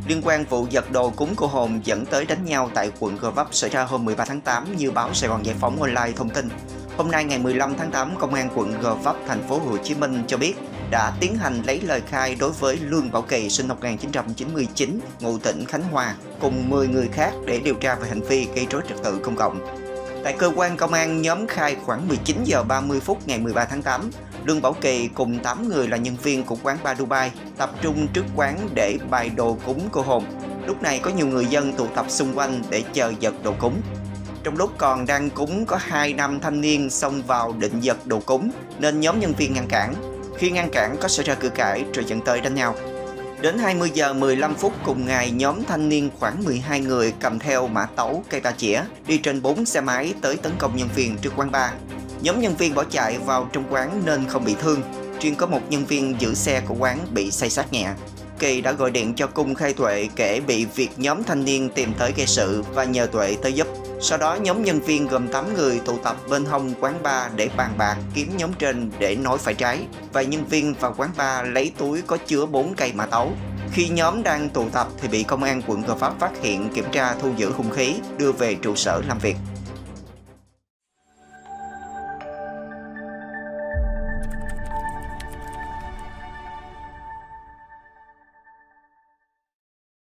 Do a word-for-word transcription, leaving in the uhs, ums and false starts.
Liên quan vụ giật đồ cúng cô hồn dẫn tới đánh nhau tại quận Gò Vấp xảy ra hôm mười ba tháng tám như báo Sài Gòn Giải phóng Online thông tin. Hôm nay ngày mười lăm tháng tám, Công an quận Gò Vấp, thành phố Hồ Chí Minh cho biết đã tiến hành lấy lời khai đối với Lương Bảo Kỳ sinh năm một nghìn chín trăm chín mươi chín, ngụ tỉnh Khánh Hòa, cùng mười người khác để điều tra về hành vi gây rối trật tự công cộng. Tại cơ quan công an, nhóm khai khoảng mười chín giờ ba mươi phút ngày mười ba tháng tám, Lương Bảo Kỳ cùng tám người là nhân viên của quán bar Dubai tập trung trước quán để bày đồ cúng cô hồn. Lúc này có nhiều người dân tụ tập xung quanh để chờ giật đồ cúng. Trong lúc còn đang cúng, có hai nam thanh niên xông vào định giật đồ cúng nên nhóm nhân viên ngăn cản. Khi ngăn cản có xảy ra cự cãi rồi dẫn tới đánh nhau. Đến hai mươi giờ mười lăm phút cùng ngày, nhóm thanh niên khoảng mười hai người cầm theo mã tấu, cây ba chĩa đi trên bốn xe máy tới tấn công nhân viên trước quán bar. Nhóm nhân viên bỏ chạy vào trong quán nên không bị thương, riêng có một nhân viên giữ xe của quán bị xây xát nhẹ. Kỳ đã gọi điện cho Cung khai Tuệ kể bị việc nhóm thanh niên tìm tới gây sự và nhờ Tuệ tới giúp. Sau đó nhóm nhân viên gồm tám người tụ tập bên hông quán bar để bàn bạc kiếm nhóm trên để nói phải trái. Vài nhân viên vào quán bar lấy túi có chứa bốn cây mã tấu. Khi nhóm đang tụ tập thì bị công an quận Gò Vấp phát hiện, kiểm tra thu giữ hung khí, đưa về trụ sở làm việc.